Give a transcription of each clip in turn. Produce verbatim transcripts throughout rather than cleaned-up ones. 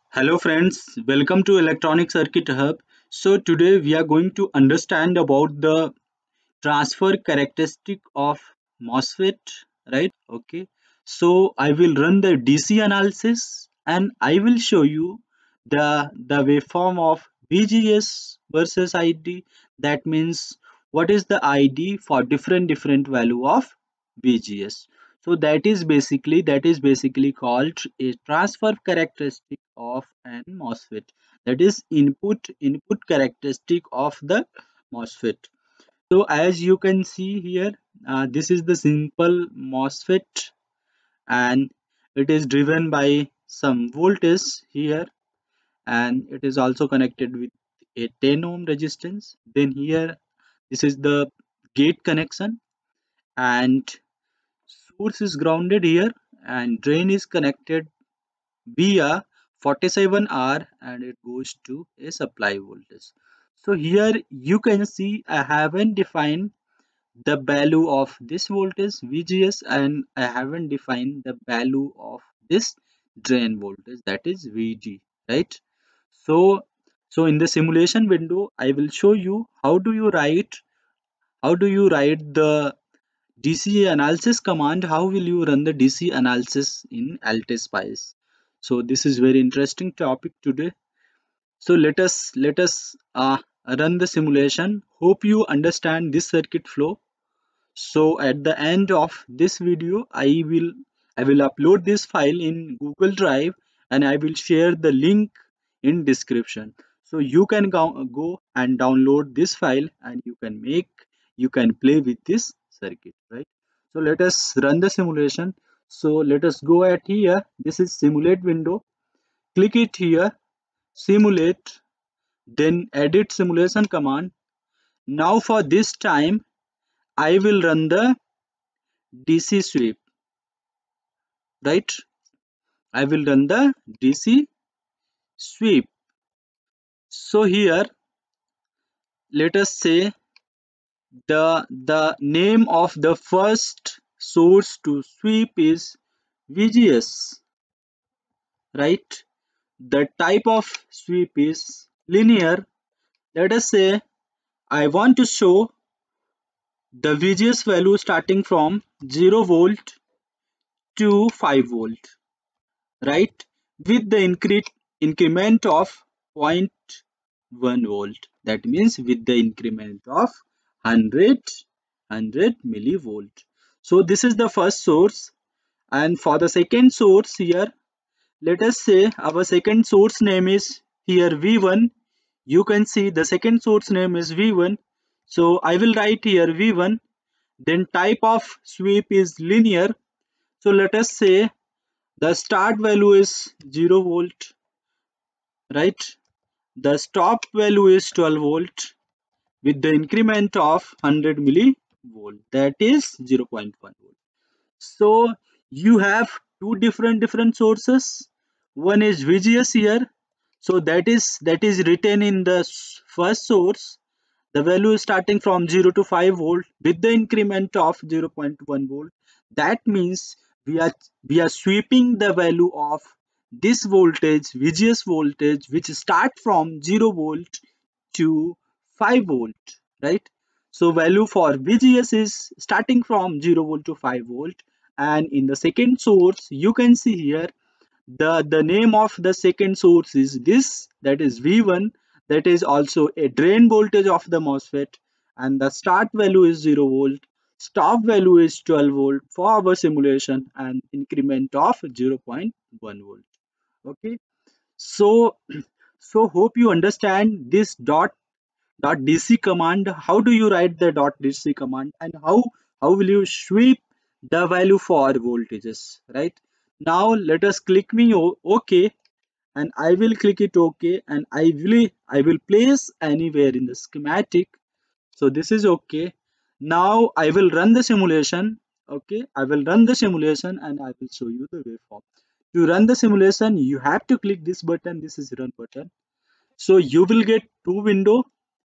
Hello friends, welcome to Electronic Circuit Hub. So today we are going to understand about the transfer characteristic of MOSFET, right? Okay. So I will run the D C analysis and I will show you the the waveform of V G S versus I D. That means what is the I D for different different value of V G S. So that is basically that is basically called a transfer characteristic of an MOSFET. That is input input characteristic of the MOSFET. So as you can see here, uh, this is the simple MOSFET and it is driven by some voltage here, and it is also connected with a ten ohm resistance. Then here, this is the gate connection, and source is grounded here, and drain is connected via forty-seven R, and it goes to a supply voltage. So here you can see I haven't defined the value of this voltage V G S, and I haven't defined the value of this drain voltage, that is V G, right? So so in the simulation window I will show you how do you write how do you write the D C analysis command, how will you run the D C analysis in AltSpice. So this is very interesting topic today. So let us let us uh, run the simulation. Hope you understand this circuit flow. So at the end of this video, I will I will upload this file in Google Drive, and I will share the link in description. So you can go, go and download this file, and you can make you can play with this circuit, right? So let us run the simulation. So let us go at here. This is simulate window. Click it here, simulate, then edit simulation command. Now for this time, I will run the D C sweep, right? I will run the D C sweep. So here, let us say the the name of the first source to sweep is V G S, right? The type of sweep is linear. Let us say I want to show the V G S value starting from zero volt to five volt, right? With the incre increment of zero point one volt. That means with the increment of one hundred, millivolt. So this is the first source, and for the second source here, let us say our second source name is here V one. You can see the second source name is V one. So I will write here V one. Then type of sweep is linear. So let us say the start value is zero volt, right? The stop value is twelve volt with the increment of one hundred millivolt, that is zero point one volt. So you have two different different sources. One is V G S here, so that is that is written in the first source. The value is starting from zero to five volt with the increment of zero point one volt. That means we are we are sweeping the value of this voltage, V G S voltage, which start from zero volt to five volt, right? So value for V G S is starting from zero volt to five volt, and in the second source you can see here the the name of the second source is this, that is V one. That is also a drain voltage of the MOSFET, and the start value is zero volt, stop value is twelve volt for our simulation, and increment of zero point one volt. Okay, so so hope you understand this dot dot dc command. How do you write the dot dc command, and how how will you sweep the value for voltages, right? Now let us click me OK, and I will click it OK, and I will I will place anywhere in the schematic. So this is OK. Now I will run the simulation. Okay, I will run the simulation and I will show you the waveform. To run the simulation, you have to click this button. This is run button. So you will get two window,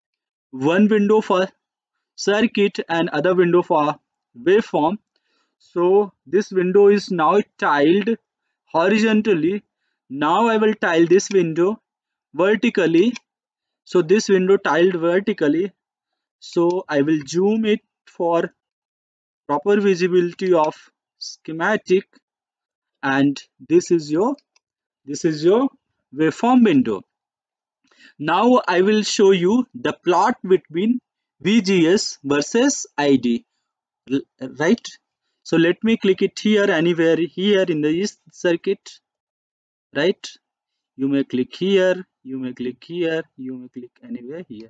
one window for circuit and other window for waveform. So this window is now tiled horizontally. Now I will tile this window vertically. So this window tiled vertically. So I will zoom it for proper visibility of schematic, and this is your this is your waveform window. Now I will show you the plot between V G S versus I D, right? So let me click it here, anywhere here in the east circuit, right? You may click here, you may click here, you may click anywhere here.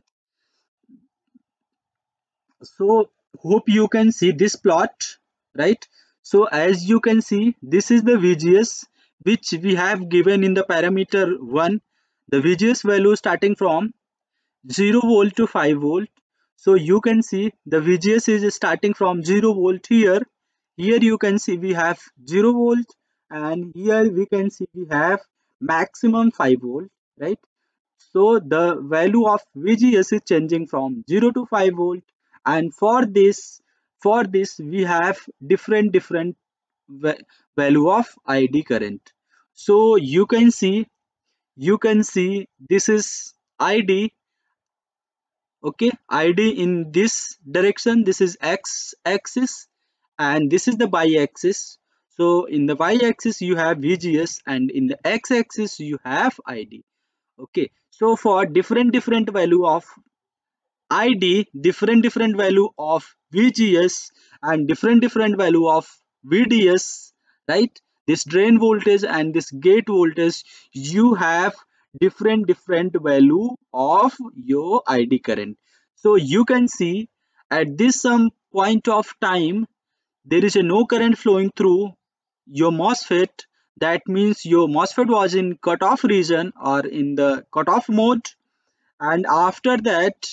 So hope you can see this plot, right? So as you can see, this is the V G S which we have given in the parameter one, the V G S value starting from zero volt to five volt. So you can see the V G S is starting from zero volt here. Here you can see we have zero volt, and here we can see we have maximum five volt, right? So the value of V G S is changing from zero to five volt, and for this for this we have different different va- value of I D current. So you can see you can see this is I D. Okay, I D in this direction, this is x axis, and this is the y axis. So in the y axis you have V G S, and in the x axis you have I D. Okay, so for different different value of I D, different different value of V G S, and different different value of V D S, right? This drain voltage and this gate voltage, you have different different value of your I D current. So you can see at this some point of time there is a no current flowing through your MOSFET. That means your MOSFET was in cutoff region or in the cutoff mode, and after that,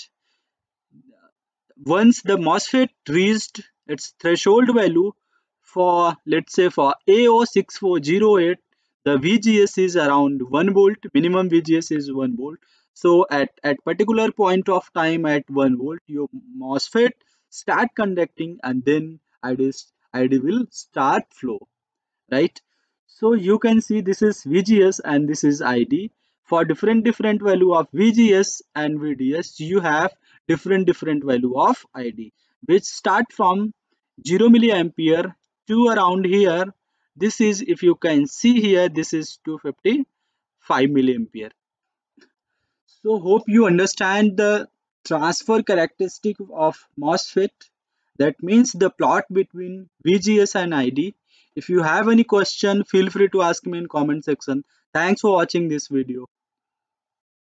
once the MOSFET reached its threshold value, for let's say for A zero six four zero eight, the V G S is around one volt, minimum V G S is one volt. So at, at particular point of time at one volt, your MOSFET start conducting, and then I D, I D will start flow, right? So you can see this is V G S and this is I D. For different different value of V G S and V D S, you have different different value of I D, which start from zero milliampere to around here. This is, if you can see here, this is two hundred fifty-five milliampere. So hope you understand the transfer characteristic of MOSFET. That means the plot between V G S and I D. If you have any question, feel free to ask me in comment section. Thanks for watching this video.